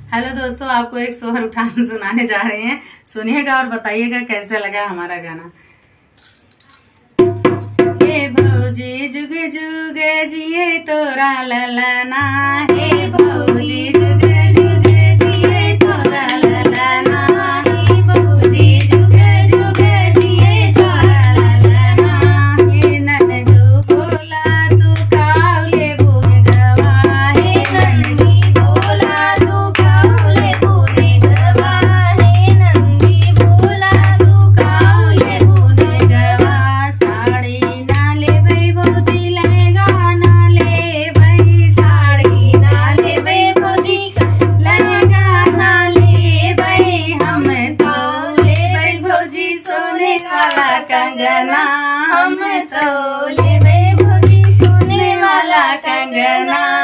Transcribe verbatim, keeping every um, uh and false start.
Hello दोस्तों, आपको एक सोहर उठान सुनाने जा रहे हैं। सुनिएगा और बताइएगा कैसा लगा हमारा गाना। हे भौजी जुगे जुगे जिए तोरा ललना, हे भौजी जुगे जुगे जिए तोरा ललना, हे भौजी जुगे जुगे जिए तोरा ललना। हे ननदू बोला तू काउले बुने गवा, हे नंदी बोला तू काउले बुने गवा, हे नंदी बोला तू काउले बुने गवा। साड़ी ना लेबै भौजी लहंगा ना लेबै, साड़ी ना लेबै भौजी लहंगा ना लेबै, हम तो लेबै भौजी सोने वाला कंगना, हम तो लेबै भौजी सोने वाला कंगना।